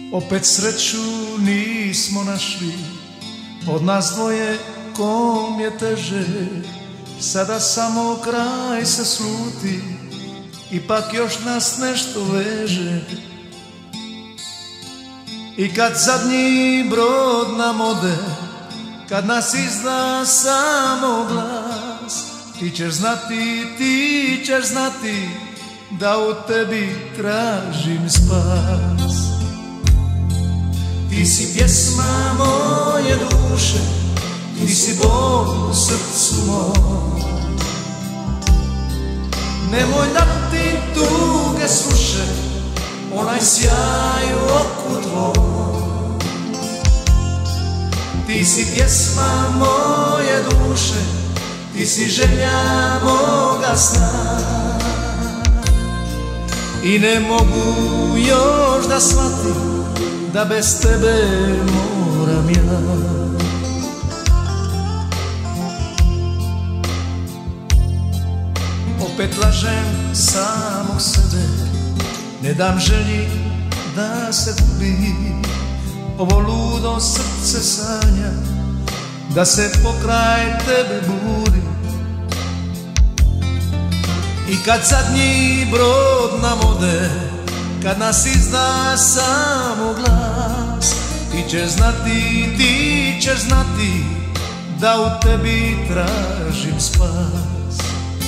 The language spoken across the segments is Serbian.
Opet sreću nismo našli, od nas dvoje kom je teže. Sada samo kraj se sluti, ipak još nas nešto veže. I kad zadnji brod nam ode, kad nas izda samo glas, ti ćeš znati da u tebi tražim spas. Ti si pjesma moje duše, ti si bol u srcu mom. Nemoj da ti tuge sluše onaj sjaj u oku tvoj. Ti si pjesma moje duše, ti si želja moga sna. I ne mogu još da shvatim da bez tebe moram ja. Opet lažem samog sebe, ne dam želji da se gubi. Ovo ludo srce sanja da se pokraj tebe budi. I kad zadnji brod nam ode, kad nas izda samo glas, ti ćeš znati da u tebi tražim spas.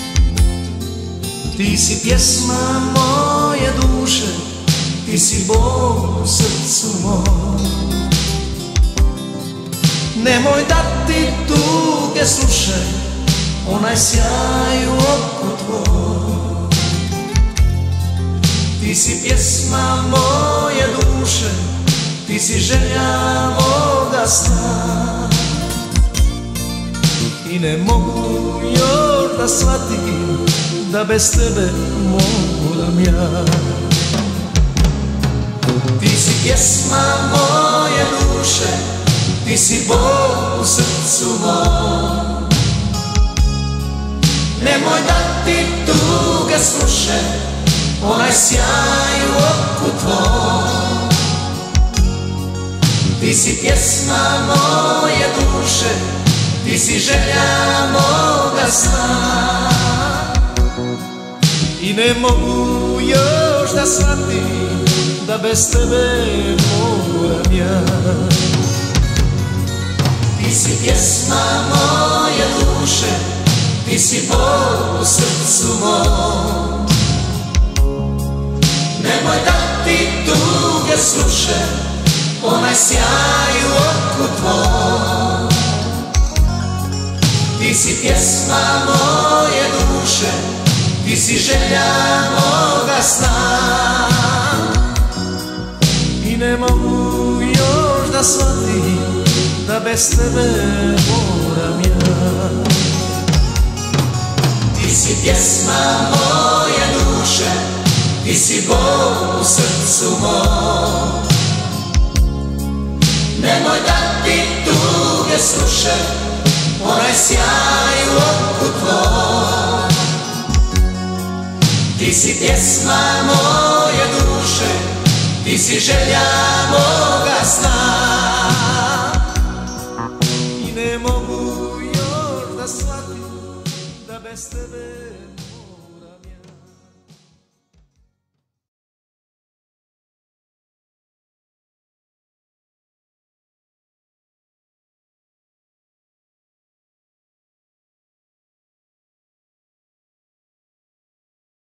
Ti si pjesma moje duše, ti si bol u srcu mom. Nemoj da ti tuge sluše onaj sjaj u oku tvoj. Ti si pjesma moje duše, ti si želja moga sna. I ne mogu još da shvatim da bez tebe moram ja. Ti si pjesma moje duše, ti si bol u srcu mom. Nemoj da ti tuge sluše onaj sjaj u oku tvoj. Ti si pjesma moje duše, ti si želja moga sna. I ne mogu još da shvatim da bez tebe moram ja. Ti si pjesma moje duše, ti si bol u srcu mom. Nemoj da ti tuge sluše onaj sjaj u oku tvoj. Ti si pjesma moje duše, ti si želja moga sna. I ne mogu još da shvatim da bez tebe moram ja. Ti si pjesma moje duše, ti si bol u srcu mom. Nemoj da ti tuge sluše onaj sjaj u oku tvoj. Ti si pjesma moje duše, ti si želja moga sna. I ne mogu još da shvatim da bez tebe